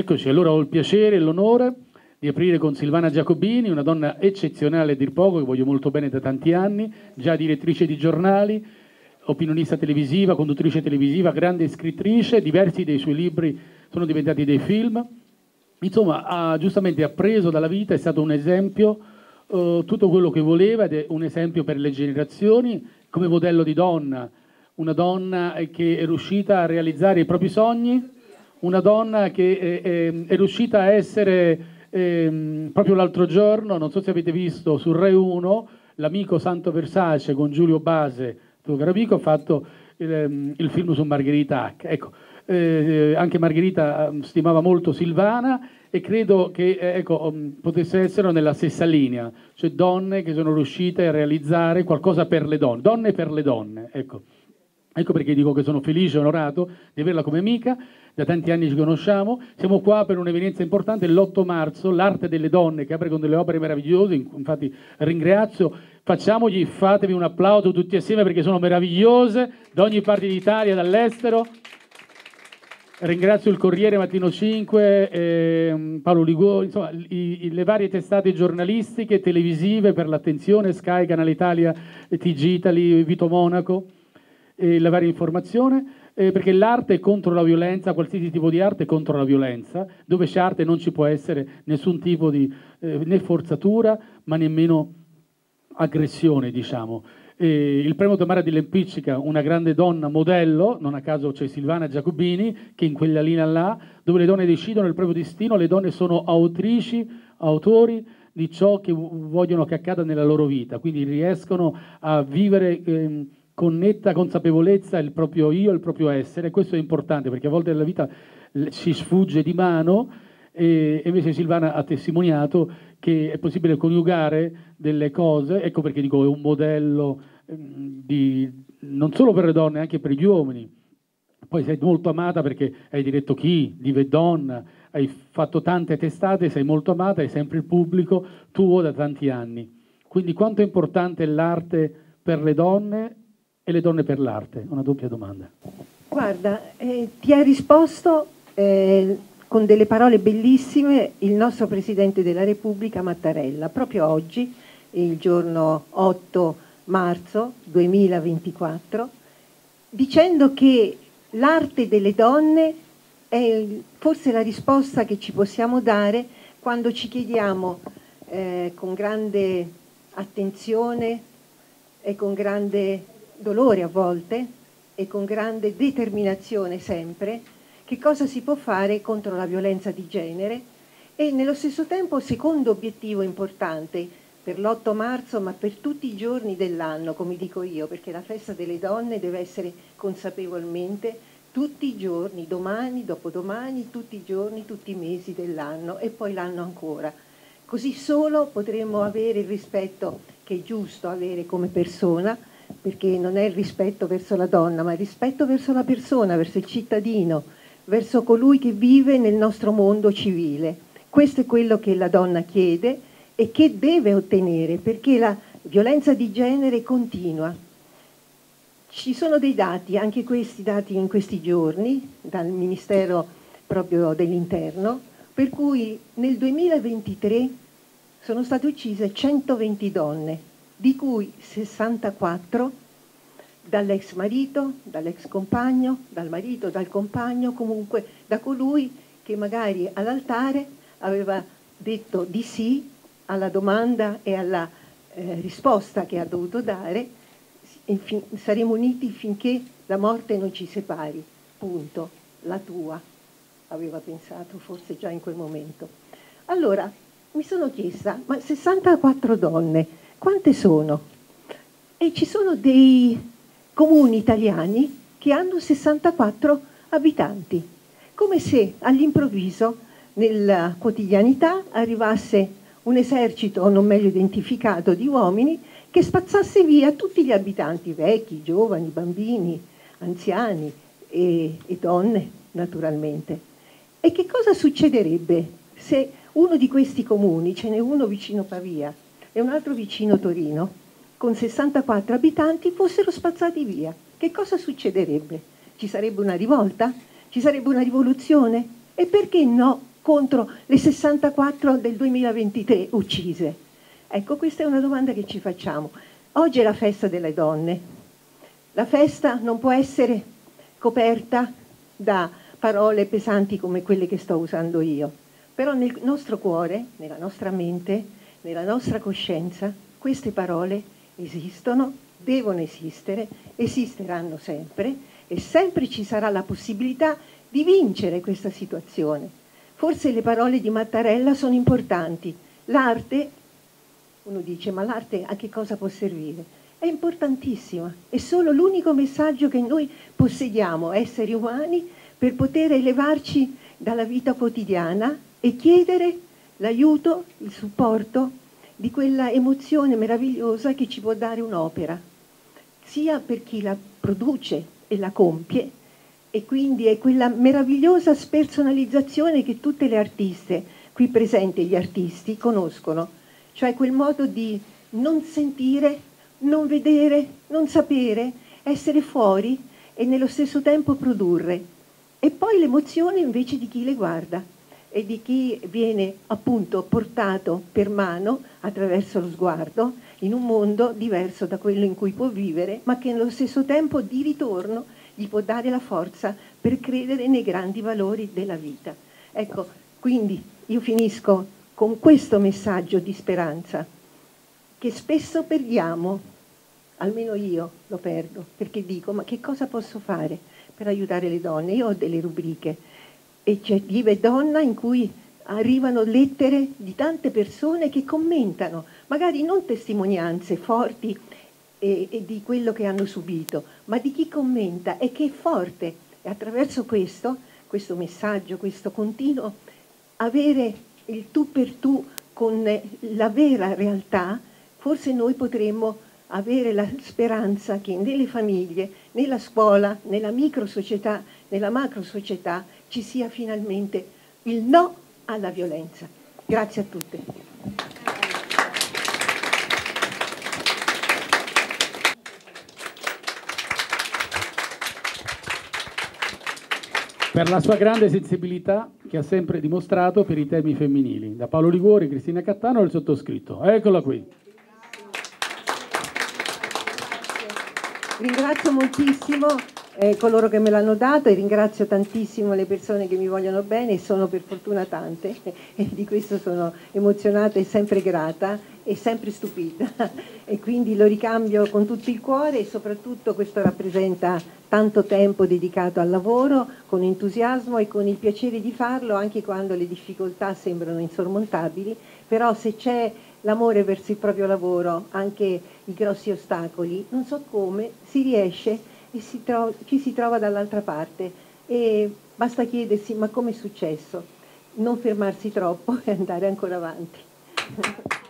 Eccoci, allora ho il piacere e l'onore di aprire con Silvana Giacobini, una donna eccezionale a dir poco, che voglio molto bene da tanti anni, già direttrice di giornali, opinionista televisiva, conduttrice televisiva, grande scrittrice, diversi dei suoi libri sono diventati dei film. Insomma, giustamente ha preso dalla vita, è stato un esempio, tutto quello che voleva, ed è un esempio per le generazioni, come modello di donna, una donna che è riuscita a realizzare i propri sogni, una donna che è riuscita a essere, proprio l'altro giorno, non so se avete visto su Rai 1, l'amico Santo Versace con Giulio Base, tuo caro amico, ha fatto il film su Margherita Hack. Ecco, anche Margherita stimava molto Silvana e credo che ecco, potesse essere nella stessa linea, cioè donne che sono riuscite a realizzare qualcosa per le donne per le donne. Ecco. Ecco perché dico che sono felice e onorato di averla come amica, da tanti anni ci conosciamo, siamo qua per un'evenienza importante, l'8 marzo, l'arte delle donne che apre con delle opere meravigliose, infatti ringrazio, fatevi un applauso tutti assieme perché sono meravigliose, da ogni parte d'Italia, dall'estero. Ringrazio il Corriere Mattino 5, Paolo Ligori, insomma le varie testate giornalistiche, televisive per l'attenzione, Sky, Canale Italia, TG Italy, Vito Monaco. La varia informazione, perché l'arte è contro la violenza, qualsiasi tipo di arte è contro la violenza, dove c'è arte non ci può essere nessun tipo di né forzatura, ma nemmeno aggressione, diciamo. Il premio Tamara di Lempiccica, una grande donna modello, non a caso c'è Silvana Giacobini, che in quella linea là, dove le donne decidono il proprio destino, le donne sono autrici, autori di ciò che vogliono che accada nella loro vita, quindi riescono a vivere con netta consapevolezza il proprio io, il proprio essere. Questo è importante perché a volte nella vita ci sfugge di mano e invece Silvana ha testimoniato che è possibile coniugare delle cose, ecco perché dico è un modello non solo per le donne, anche per gli uomini. Poi sei molto amata perché hai diretto Chi, Diva e Donna, hai fatto tante testate, sei molto amata, hai sempre il pubblico tuo da tanti anni. Quindi quanto è importante l'arte per le donne e le donne per l'arte? Una doppia domanda. Guarda, ti ha risposto con delle parole bellissime il nostro Presidente della Repubblica Mattarella, proprio oggi, il giorno 8 marzo 2024, dicendo che l'arte delle donne è forse la risposta che ci possiamo dare quando ci chiediamo con grande attenzione e con grande dolore a volte e con grande determinazione sempre che cosa si può fare contro la violenza di genere e nello stesso tempo secondo obiettivo importante per l'8 marzo ma per tutti i giorni dell'anno, come dico io, perché la festa delle donne deve essere consapevolmente tutti i giorni, domani, dopodomani, tutti i giorni, tutti i mesi dell'anno e poi l'anno ancora. Così solo potremo avere il rispetto che è giusto avere come persona, perché non è il rispetto verso la donna, ma il rispetto verso la persona, verso il cittadino, verso colui che vive nel nostro mondo civile. Questo è quello che la donna chiede e che deve ottenere, perché la violenza di genere continua. Ci sono dei dati, anche questi dati in questi giorni, dal Ministero proprio dell'Interno, per cui nel 2023 sono state uccise 120 donne, di cui 64 dall'ex marito, dall'ex compagno, dal marito, dal compagno, comunque da colui che magari all'altare aveva detto di sì alla domanda e alla risposta che ha dovuto dare, saremo uniti finché la morte non ci separi, punto, la tua, aveva pensato forse già in quel momento. Allora mi sono chiesta, ma 64 donne, quante sono? E ci sono dei comuni italiani che hanno 64 abitanti, come se all'improvviso nella quotidianità arrivasse un esercito non meglio identificato di uomini che spazzasse via tutti gli abitanti, vecchi, giovani, bambini, anziani e donne naturalmente. E che cosa succederebbe se uno di questi comuni, ce n'è uno vicino Pavia e un altro vicino Torino, con 64 abitanti fossero spazzati via? Che cosa succederebbe? Ci sarebbe una rivolta? Ci sarebbe una rivoluzione? E perché no contro le 64 del 2023 uccise? Ecco, questa è una domanda che ci facciamo. Oggi è la festa delle donne. La festa non può essere coperta da parole pesanti come quelle che sto usando io, però nel nostro cuore, nella nostra mente, nella nostra coscienza, queste parole esistono, devono esistere, esisteranno sempre e sempre ci sarà la possibilità di vincere questa situazione. Forse le parole di Mattarella sono importanti. L'arte, uno dice, ma l'arte a che cosa può servire? È importantissima, è solo l'unico messaggio che noi possediamo, esseri umani, per poter elevarci dalla vita quotidiana e chiedere l'aiuto, il supporto di quella emozione meravigliosa che ci può dare un'opera, sia per chi la produce e la compie, e quindi è quella meravigliosa spersonalizzazione che tutte le artiste, qui presenti gli artisti, conoscono, cioè quel modo di non sentire, non vedere, non sapere, essere fuori e nello stesso tempo produrre. E poi l'emozione invece di chi le guarda e di chi viene appunto portato per mano attraverso lo sguardo in un mondo diverso da quello in cui può vivere, ma che nello stesso tempo di ritorno gli può dare la forza per credere nei grandi valori della vita. Ecco, quindi io finisco con questo messaggio di speranza che spesso perdiamo, almeno io lo perdo, perché dico, ma che cosa posso fare per aiutare le donne? Io ho delle rubriche e c'è Vive Donna in cui arrivano lettere di tante persone che commentano, magari non testimonianze forti e di quello che hanno subito, ma di chi commenta e che è forte. E attraverso questo messaggio, questo continuo avere il tu per tu con la vera realtà, forse noi potremmo avere la speranza che nelle famiglie, nella scuola, nella micro società, nella macro società ci sia finalmente il no alla violenza. Grazie a tutte. Per la sua grande sensibilità che ha sempre dimostrato per i temi femminili. Da Paolo Liguori, Cristina Cattano e il sottoscritto. Eccola qui. Ringrazio moltissimo coloro che me l'hanno dato e ringrazio tantissimo le persone che mi vogliono bene e sono per fortuna tante e di questo sono emozionata e sempre grata e sempre stupita e quindi lo ricambio con tutto il cuore e soprattutto questo rappresenta tanto tempo dedicato al lavoro con entusiasmo e con il piacere di farlo anche quando le difficoltà sembrano insormontabili, però se c'è l'amore verso il proprio lavoro, anche i grossi ostacoli, non so come, si riesce e ci si trova dall'altra parte e basta chiedersi ma come è successo? Non fermarsi troppo e andare ancora avanti.